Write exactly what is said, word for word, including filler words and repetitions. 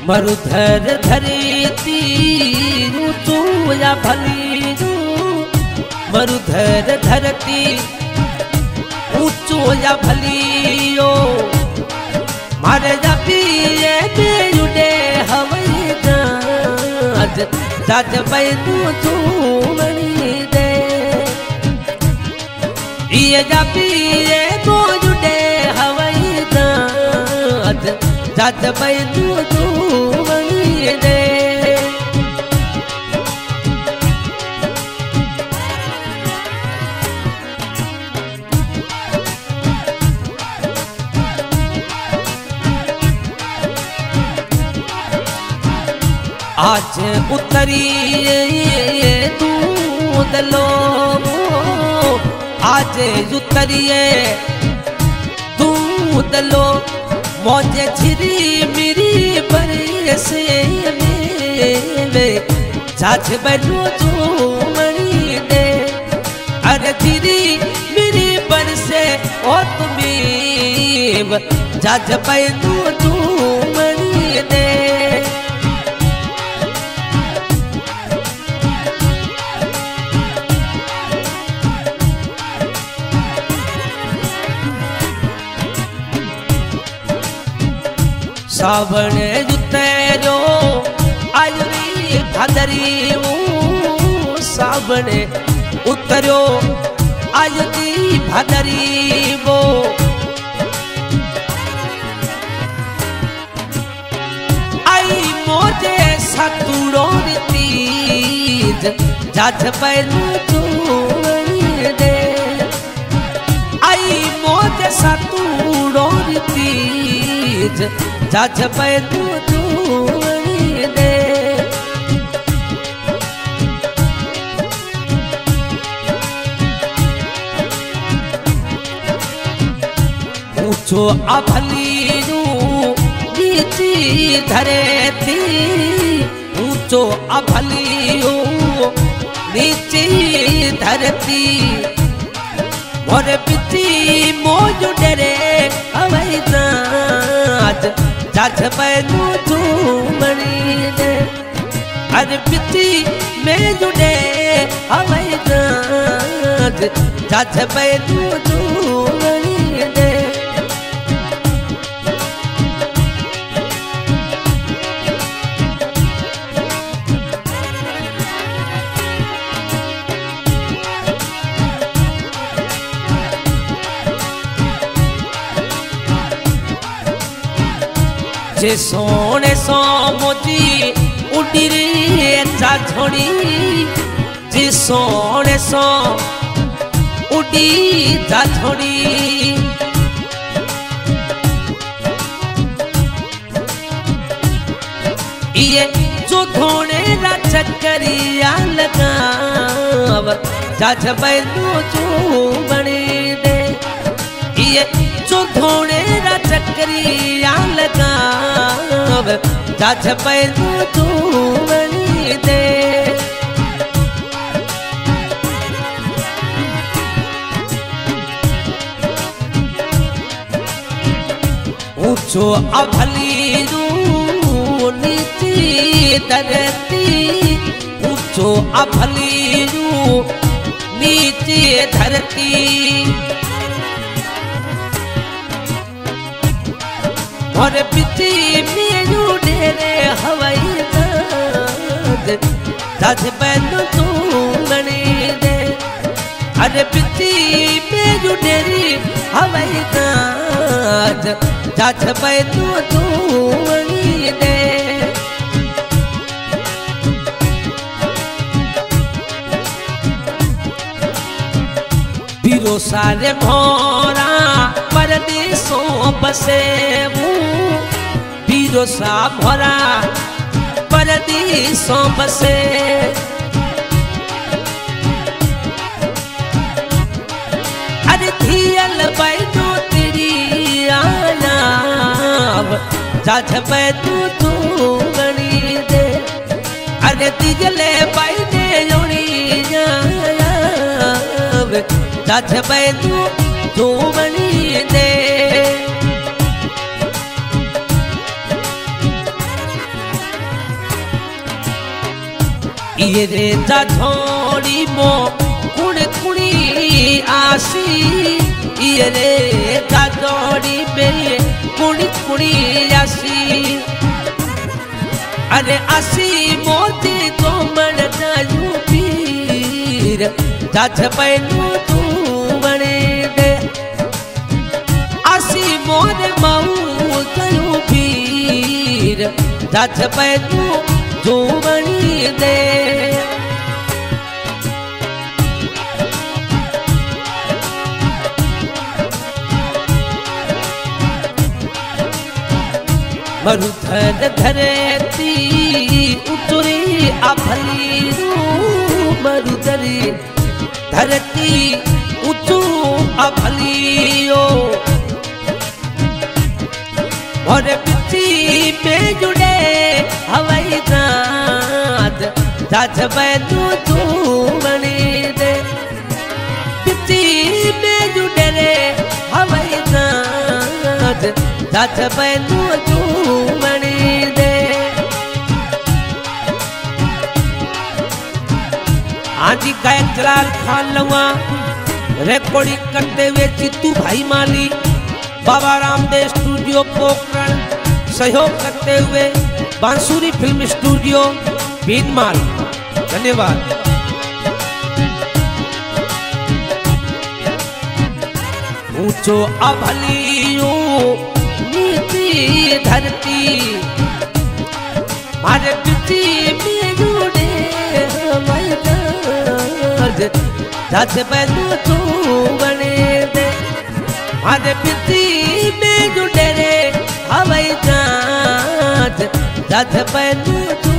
मरुधर धरती ऊंचो या भली मरुधर धरती ऊंचो या भलियो मारे जपिए बेयुडे हवई जाज जाज बैनु चूमणी दे ये जपिए बेयुडे हवई जाज जाज बैनु चूमणी दे आज उतरी दूध लो आज उतरिए दूध लो मौजे छिरी मेरी बरसे में चाच बनो चूमणी दे अरे छिरी मेरी बरसे ओ तुम्हें चाच बनो चूमणी दे सावण जुतेरो आयुरी भादरी सावण उतरो आयुरी भादरी वो आई मोजे सतुरो तीज जाज बैनु चूमणी दे आई मोजे सतुरो तीज जाज बैनु चूमणी दे ऊंचो अभली नीची धरती ऊंचो अभली नीची धरती मोर पिती मोज डरे हवई जाज जाज बैनु चूमणी दे अरे पिती में जुड़े हवई जाज जाज बैनु चूमणी दे जे सोने सो मोजी उड़ी रे चाछड़ी जे सोने सो उड़ी चाछड़ी ये जो धोने रा चक्करिया लगाव जाज बैनु चूमणी दे ये जो धोने रा चक्करिया लगाव जाज बैनु चूमणी दे ऊंचो अभली नीची धरती ऊंचो अभली नीची धरती और पिती मेरू डेरे हवाई जाज जाज बैनु चूमणी दे अरे पिती मेरू डेरी हवाई जाज जाज बैनु चूमणी दे बीरो सारे भोरा परदेशों बसे बीरो सा भरा परदेशों बसे अरे थियल बैनु तेरी आया जाज बैनु चूमणी दे अरे तिजले बैने योनी जाया जाज बैनु चूमणी दे ये रे जा छोड़ी मो कुण कुणी आसी ये रे जा छोड़ी मेरे कुणी कुणी आसी अरे आसी मोती तो मन जायू पीर जाछ पैनू तू बने दे आसी मोरे माऊ जायू पीर जाछ पैनू तू बनी दे मरुधर धरती उतरी अभली मरुधर धरती उतू अभलियो और पिछी पे जुड़े हवाई जहाज जाछ बैठू तू बने दे पिछी पे जुड़े रे हवाई जहाज जाछ बैठू तू बने दे आज गायक जलाल खान लवा रिकॉर्डिंग करते हुए चित्तू भाई माली बाबा रामदेव स्टूडियो पोखरण सहयोग करते हुए बांसुरी फिल्म स्टूडियो भीनमाल धन्यवाद। ऊंचो अभलियो नीति धरती मारे पिछी में जुड़े जाछ पैनू तू बने दे मारे पिछी में जुड़े रे हवाई जहाज जाछ पैनू